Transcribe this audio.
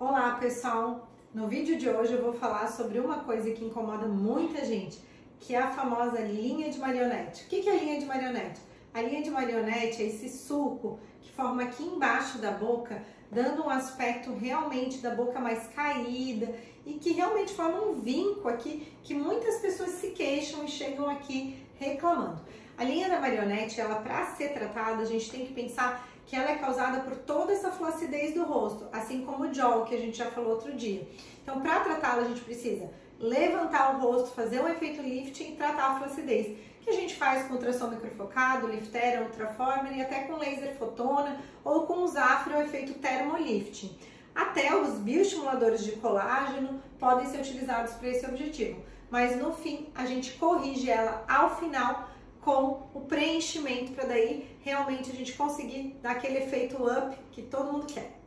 Olá pessoal, no vídeo de hoje eu vou falar sobre uma coisa que incomoda muita gente, que é a famosa linha de marionete. O que é a linha de marionete? A linha de marionete é esse sulco que forma aqui embaixo da boca, dando um aspecto realmente da boca mais caída e que realmente forma um vinco aqui que muitas pessoas se queixam e chegam aqui reclamando. A linha da marionete, ela para ser tratada, a gente tem que pensar que ela é causada por toda essa flacidez do rosto, assim como o jaw, que a gente já falou outro dia. Então, para tratá-la, a gente precisa levantar o rosto, fazer um efeito lifting e tratar a flacidez, que a gente faz com ultrassom microfocado, Liftera, Ultraformer e até com laser fotona ou com o Zafra, o efeito termolifting. Até os bioestimuladores de colágeno podem ser utilizados para esse objetivo, mas no fim a gente corrige ela ao final com o preenchimento para daí realmente a gente conseguir dar aquele efeito up que todo mundo quer.